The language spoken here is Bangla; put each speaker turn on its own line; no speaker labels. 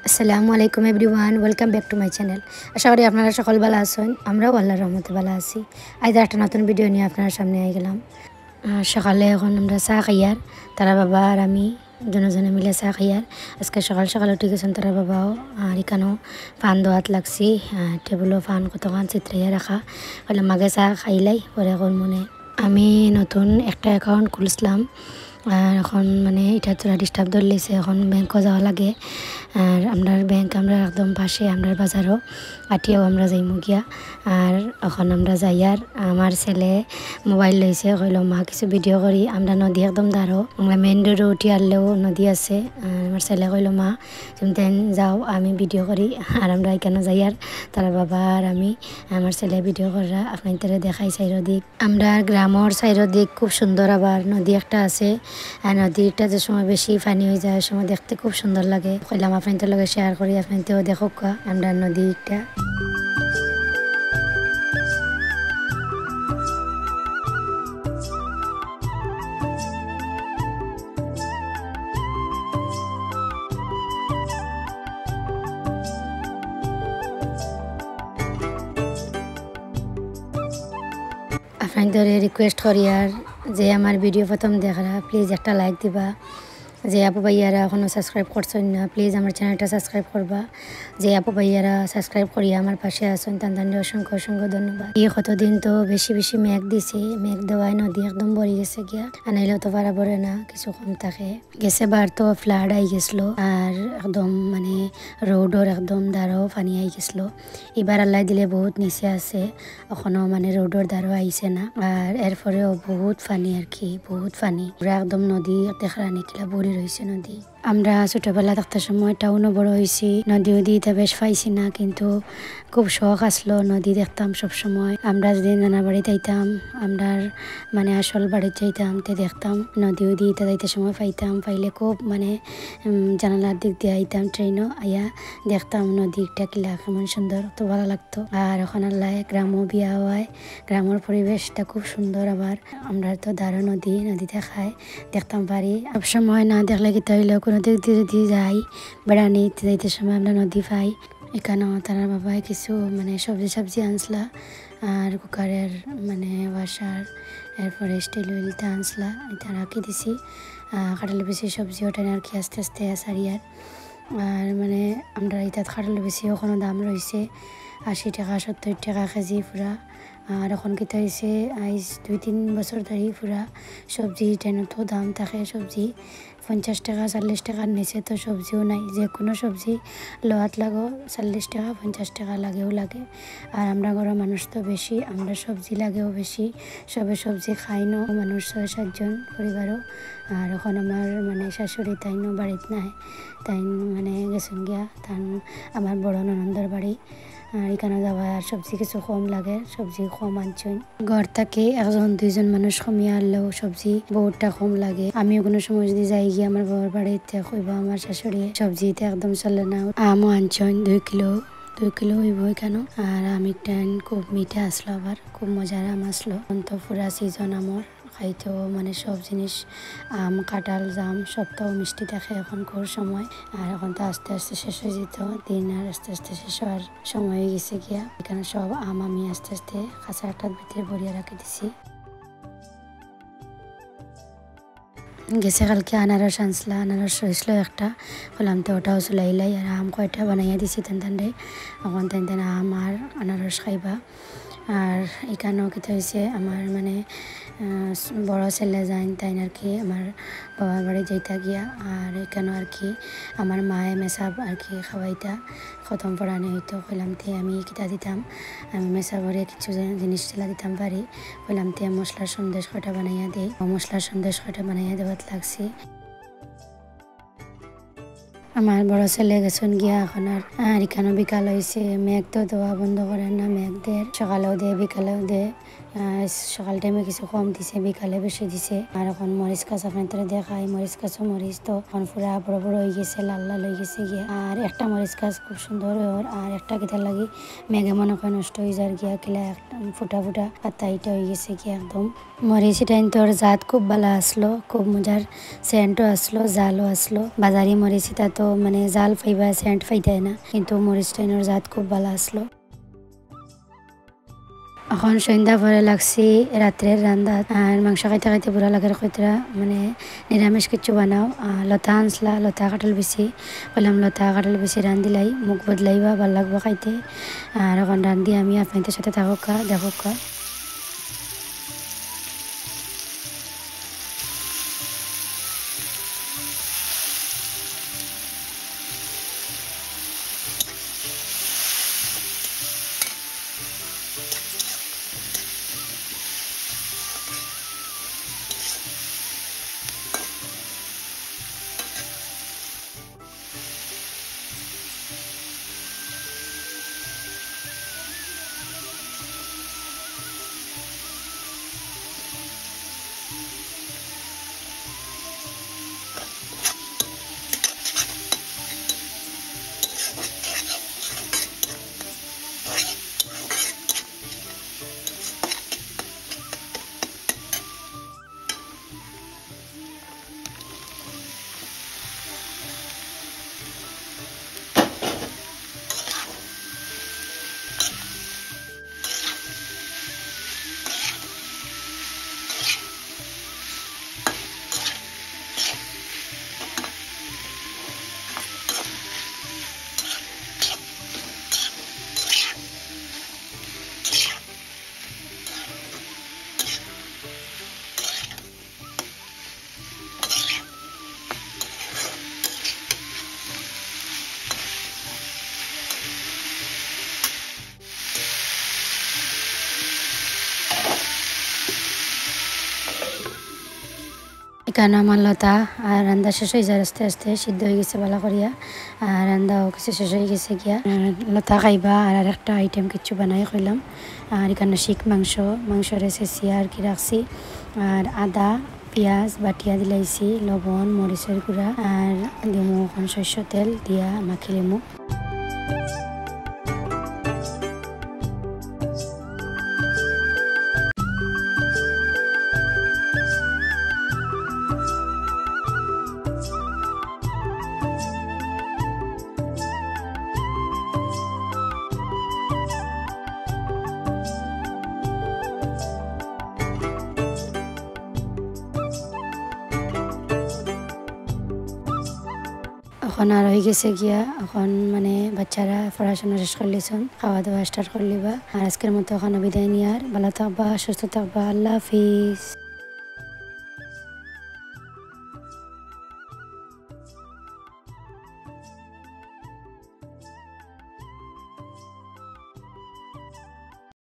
আসসালামু আলাইকুম everyone, welcome back to my channel. আশা করি আপনারা সকল ভালো আছেন। আমরাও আল্লাহর রহমতে ভালো আছি। আজ একটা নতুন ভিডিও নিয়ে আপনার সামনে আই গেলাম। সকালে এখন আমরা চা খাইয়ার, তারা বাবা আর আমি দুজনে মিলে চা খাইয়ার। আজকে সকাল সকাল উঠে গেছেন তারা বাবাও, আর এখানেও ফান দোয়াত লাগছি। টেবিলও ফান কতক্ষণ চিত্রাইয়া রাখা হলে মাগে চা খাইলাই পরে এখন মনে আমি নতুন একটা অ্যাকাউন্ট খুলছিলাম। আর এখন মানে এটা তোরা ডিস্টার্ব ধরলেছে, এখন ব্যাংকও যাওয়া লাগে। আর আমরা ব্যাংক আমরা একদম পাশে, আমরা বাজারও আটিয়াও আমরা যাইমু গিয়া। আর এখন আমরা যাই, আর আমার ছেলে মোবাইল লইছে, কইল মা কিছু ভিডিও করি। আমরা নদী একদম দাঁড়ো, আমরা মেন রোডে উঠি আনলেও নদী আছে। আমার ছেলে কইল মা তুমি যাও, আমি ভিডিও করি। আর আমরা এখানে যাই, আর তার বাবা আর আমি আমার ছেলে ভিডিও করা আপনাদের দেখাই চাইরো দিক। আমরা গ্রামের চাইরো দিক খুব সুন্দর, আবার নদী একটা আছে। আর নদীটা যে সময় বেশি পানি হয়ে যায় সময় দেখতে খুব সুন্দর লাগে। কইলাম আপনাদের লগে শেয়ার করি, আপনাদেরও দেখো আমরা নদীটা। আপনাদের রিকোয়েস্ট করি, আর যে আমার ভিডিও প্রথম দেখরা প্লিজ একটা লাইক দিবা। যে আপু ভাইয়ারা এখনও সাবস্ক্রাইব করছেন না, প্লিজ আমার চ্যানেলটা সাবস্ক্রাইব করবা। যে আপু ভাইয়ারা সাবস্ক্রাইব করিয়া আমার পাশে আসুন, তাদের অসংখ্য অসংখ্য ধন্যবাদ। এই কতদিন তো বেশি বেশি মেঘ দিছে, মেঘ দেওয়ায় নদী একদম ভরে গেছে গিয়া। আনাইলেও তো পারা পড়ে না, কিছু কম থাকে গেছে। বার তো ফ্লাড আই গেছিলো, আর একদম মানে রোডর একদম দ্বারও পানি আই গেছিলো। এবার আল্লাহ দিলে বহুত নিচে আছে, এখনো মানে রোডর দ্বারও আইছে না। আর এরপরেও বহুত পানি, আর কি বহুত পানি, পুরা একদম নদী দেখা নিকিলা ভরি রয়েছে নদী। আমরা ছোটবেলা থাকতে সময় টাউনও বড় হয়েছি, নদী উদিতে বেশ পাইছি না, কিন্তু খুব শখ আসলো নদী দেখতাম সব সময়। আমরা যদি নানা বাড়িতে যাইতাম, আমরা মানে আসল বাড়িতে যাইতাম, তে দেখতাম নদী উদিতে যাইতে সময় পাইতাম, পাইলে খুব মানে জানালার দিক দিয়ে আইতাম ট্রেনও আইয়া দেখতাম নদীটা কিলা কেমন সুন্দর, তো ভালো লাগতো। আর এখন আল্লাহ গ্রামও বিয়া হয়, গ্রামের পরিবেশটা খুব সুন্দর। আবার আমরা তো দারো নদীতে খাই দেখতাম পারি। সবসময় না দেখলে কি হইলেও কোনো দিক দিয়ে যদি যাই বেড়ানি যাইতে সময় আমরা নদী পাই। এখানেও তারা বাবাই কিছু মানে সবজি আনসলা, আর কুকারের মানে ওয়াশার, এরপরে স্টিল উইলটা আনসলা, এটা রাখি দিছি। কাটালে বেশি সবজি ওটা আর কি আস্তে আস্তে সারিয়ার। আর মানে আমরা এটা কাটালে বেশি ওখানে দাম রয়েছে 80 টাকা 70 টাকা কেজি পুরা। আর এখন কিতা হয়েছে আইজ 2-3 বছর ধরে পুরা সবজি ট্রেনে তো দাম থাকে, সবজি 50 টাকা 40 টাকার নিচে তো সবজিও নাই। যে কোনো সবজি লোয়াত লাগো 40 টাকা 50 টাকা লাগেও লাগে। আর আমরা ঘরের মানুষ তো বেশি, আমরা সবজি লাগেও বেশি, সবে সবজি খাই না মানুষ 6-7 জন পরিবারও। আর এখন আমার মানে শাশুড়ি তাইনও বাড়িতে নাই, তাই মানে গেছেন গিয়া তান আমার বড় ননন্দর বাড়ি। আর এখানে যাওয়া আর সবজি কিছু কম লাগে, সবজি কম আনছেন। ঘর থেকে 1-2 মানুষ কমিয়ে আনলেও সবজি বহুতটা কম লাগে। আমিও কোনো সময় যদি যাই গিয়ে আমার বাবার বাড়িতে কইবা আমার শাশুড়ি সবজিতে একদম চলে না, আমও আনছেন 2 কিলো হইব কেন। আর আমি টাইম খুব মিঠা আসলো, আবার খুব মজার আম আসলো। তো পুরা সিজন আমার খাইতেও মানে সব জিনিস আম কাঁঠাল জাম সবটাও মিষ্টি থাকে এখনকার সময়। আর এখন তো আস্তে আস্তে শেষ হয়ে যেত দিন, আর আস্তে আস্তে শেষ হওয়ার সময় হয়ে গেছে গিয়া। এখানে সব আম আমি আস্তে আস্তে কাঁচা আটার ভিতরে ভরিয়ে রাখি দিছি। গেছে কালকে আনারস আনসলা, আনারস হয়েছিল একটা, বললাম তো ওটাও চুলাইলাই। আর আম কয়টা বানাইয়া দিছি তেন এখন তেন আম আর আনারস খাইবা। আর এখানেও কিতা হয়েছে আমার মানে বড় ছেলে যাইন তাই আর কি আমার বাবার বাড়ি যাইতা গিয়া। আর এখানেও আর কি আমার মায়ে মেসাব আর কি খাওয়াইতা খতম পড়ানি হইতো। কইলাম তে আমি কিতা দিতাম, আমি মেসাবরে কিছু জিনিস ছেলা দিতাম পারি। কইলাম তে মশলার সন্দেশ কয়টা বানাইয়া দিই, মশলার সন্দেশ কয়টা বানাইয়া দেওয়াত লাগছি। আমার বড় ছেলে গেছেন গিয়া এখন। আর এখানেও বিকাল হয়েছে, মেঘ তো দেওয়া বন্ধ করেন না, মেঘ দেয় সকালেও দেয় বিকালেও দেয়। সকাল টাইমে কিছু কম দিছে, বিকালে বেশি দিছে। আর এখন মরিচ গাছ আপনাদের দেখাই, মরিচ গাছও মরিচ তো এখন পুরা বড় বড় হয়ে গেছে, লাল লাল হয়ে গেছে গিয়া। আর একটা মরিচ গাছ খুব সুন্দর হয়, আর একটা কিতার লাগি মেঘে মনে হয় নষ্ট হয়ে যার গিয়া, কিলা একটা ফুটা ফুটা পাতা এটা হয়ে গেছে গিয়া একদম। মরিচ টাইম তোর জাত খুব ভালো আসলো, খুব মজার সেন্টও আসলো, জালও আসলো। বাজারি মরিচ এটা তো মানে জাল ফাইবা সেন্ট ফাইতাই না, কিন্তু মরিচ টাইনের জাত খুব ভালো আসলো। এখন সন্ধ্যা পরে লাগছি রাত্রের রান্না। আর মাংস খাইতে খাইতে বুড়া লাগার কইতরা মানে নিরামিষ কিছু বানাও। লতা আনসলা, লতা কাটল বেশি বললাম, লতা কাটল বেশি রান্ধিলাই মুখ বদলাইবা ভাল লাগবো খাইতে। আর এখন রান্ধি আমি, আপনাদের সাথে থাকুকা দেখুকা। এখানে আমার লতা আর রান্না শেষ হয়ে যায়, আস্তে আস্তে সিদ্ধ হয়ে গেছে ভালো করিয়া। আর রান্নাও কিছু শেষ হয়ে গেছে গিয়া। লতা খাইবা আর একটা আইটেম কিছু বানাই কইলাম। আর এখানে শিক মাংস রেসেছি আর কি রাখছি। আর আদা পেঁয়াজ বাটিয়া দিলাইছি, লবণ মরিচের গুঁড়া আর দিমু এখন সর্ষে তেল দিয়া মাখিলিমু। এখন আর হয়ে গেছে গিয়া, এখন মানে বাচ্চারা পড়াশোনা শেষ করলিছন, খাওয়া দাওয়া স্টার্ট করলিবা। আর আজকের মতো এখন বিদায় নিয়ার, ভালো থাকবা, সুস্থ থাকবা, আল্লাহ হাফিজ।